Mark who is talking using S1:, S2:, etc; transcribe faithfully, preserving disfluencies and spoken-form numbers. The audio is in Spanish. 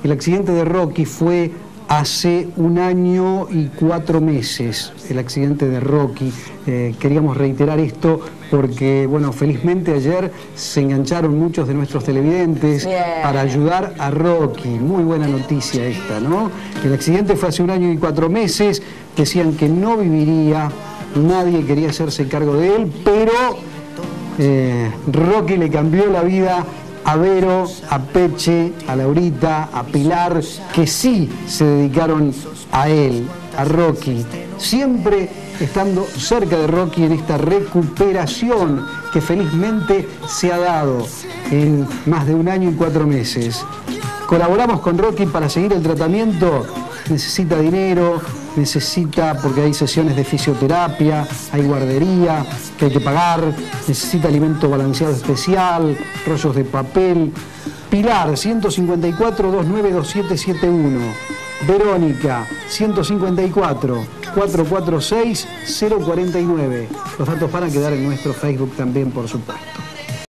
S1: El accidente de Rocky fue hace un año y cuatro meses, el accidente de Rocky. Eh, queríamos reiterar esto porque, bueno, felizmente ayer se engancharon muchos de nuestros televidentes yeah. para ayudar a Rocky. Muy buena noticia esta, ¿no? El accidente fue hace un año y cuatro meses, decían que no viviría, nadie quería hacerse cargo de él, pero eh, Rocky le cambió la vida a Vero, a Peche, a Laurita, a Pilar, que sí se dedicaron a él, a Rocky, siempre estando cerca de Rocky en esta recuperación que felizmente se ha dado en más de un año y cuatro meses. Colaboramos con Rocky para seguir el tratamiento, necesita dinero, necesita, porque hay sesiones de fisioterapia, hay guardería que hay que pagar, necesita alimento balanceado especial, rollos de papel. Pilar, ciento cincuenta y cuatro, veintinueve, veintisiete setenta y uno. Verónica, ciento cincuenta y cuatro, cuatrocientos cuarenta y seis, cero cuarenta y nueve. Los datos van a quedar en nuestro Facebook también, por supuesto.